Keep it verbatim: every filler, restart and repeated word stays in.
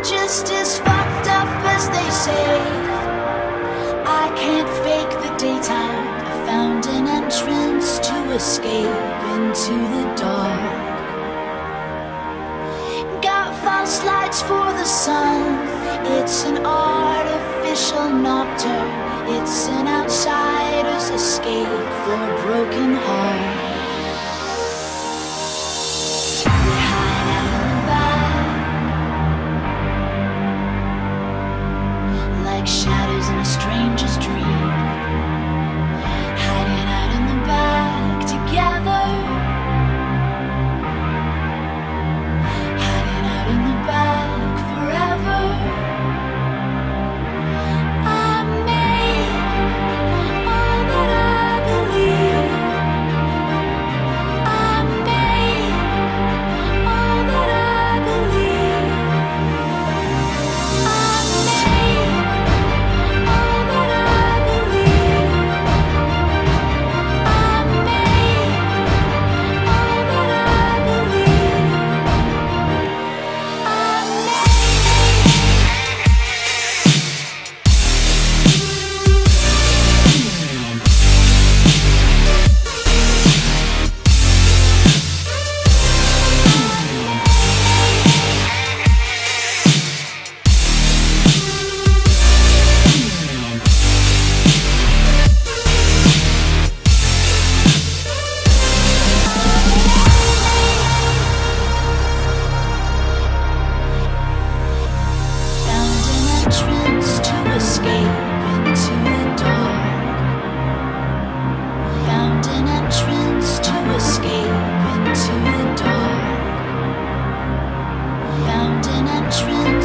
just as fucked up as they say. I can't fake the daytime. I found an entrance to escape into the dark. Got false lights for the sun. It's an artificial nocturne. It's an outsider's escape for a broken heart. Shadows in a stranger's dream, hiding out in the back together, hiding out in the back forever. I made all that I believe. I made all that I believe. I made entrance